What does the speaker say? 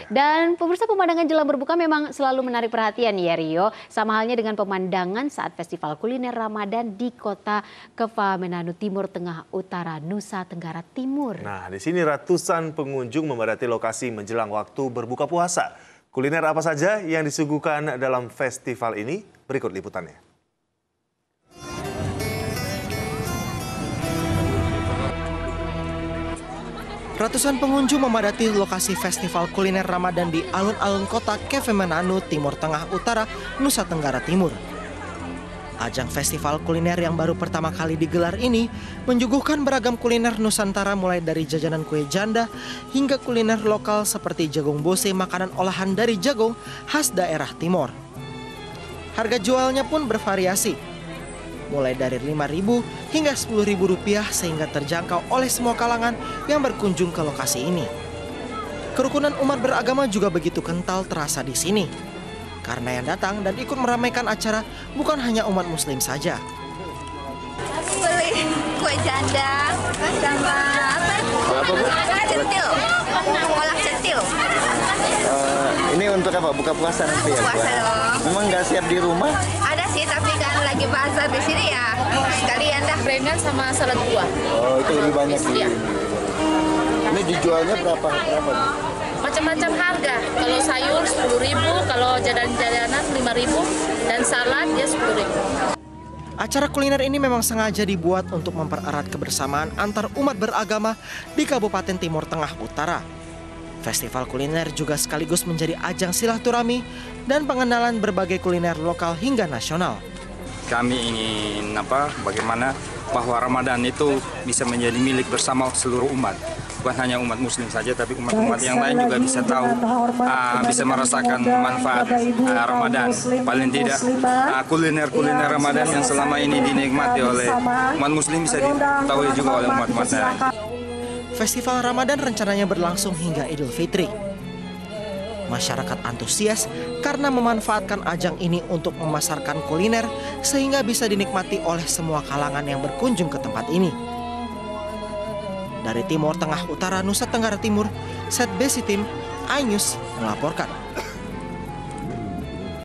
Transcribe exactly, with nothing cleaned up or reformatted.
Dan pemirsa, pemandangan jelang berbuka memang selalu menarik perhatian ya Rio. Sama halnya dengan pemandangan saat festival kuliner Ramadan di kota Kefa-Menanu Timur Tengah Utara, Nusa Tenggara Timur. Nah, di sini ratusan pengunjung memadati lokasi menjelang waktu berbuka puasa. Kuliner apa saja yang disuguhkan dalam festival ini? Berikut liputannya. Ratusan pengunjung memadati lokasi festival kuliner Ramadan di alun-alun kota Kefa-Menanu, Timur Tengah Utara, Nusa Tenggara Timur. Ajang festival kuliner yang baru pertama kali digelar ini menyuguhkan beragam kuliner Nusantara mulai dari jajanan kue janda hingga kuliner lokal seperti jagung bose, makanan olahan dari jagung khas daerah timur. Harga jualnya pun bervariasi, mulai dari lima ribu hingga sepuluh ribu rupiah sehingga terjangkau oleh semua kalangan yang berkunjung ke lokasi ini. Kerukunan umat beragama juga begitu kental terasa di sini. Karena yang datang dan ikut meramaikan acara bukan hanya umat muslim saja. Beli kue janda sama apa? Centil. Kolak centil. Uh, ini untuk apa? Buka puasa nanti ya? Puasa dong. Memang nggak siap di rumah? Ada sih, tapi kan lagi bazar di sini ya. Sekalian dah. Gorengan sama salad buah. Oh, itu lebih banyak sih. Iya. Ini dijualnya berapa? Berapa? Macam-macam harga. Kalau sayur sepuluh ribu, kalau jajan-jajanan lima ribu, dan salad ya sepuluh ribu. Acara kuliner ini memang sengaja dibuat untuk mempererat kebersamaan antar umat beragama di Kabupaten Timur Tengah Utara. Festival kuliner juga sekaligus menjadi ajang silaturahmi dan pengenalan berbagai kuliner lokal hingga nasional. Kami ingin apa? Bagaimana bahwa Ramadan itu bisa menjadi milik bersama seluruh umat. Bukan hanya umat muslim saja, tapi umat-umat yang lain juga bisa tahu, uh, bisa merasakan manfaat uh, Ramadan. Paling tidak kuliner-kuliner uh, Ramadan yang selama ini dinikmati oleh umat muslim bisa diketahui juga oleh umat-umat lain. Festival Ramadan rencananya berlangsung hingga Idul Fitri. Masyarakat antusias karena memanfaatkan ajang ini untuk memasarkan kuliner sehingga bisa dinikmati oleh semua kalangan yang berkunjung ke tempat ini. Dari Timur Tengah Utara, Nusa Tenggara Timur, Set Besi Tim, iNews melaporkan.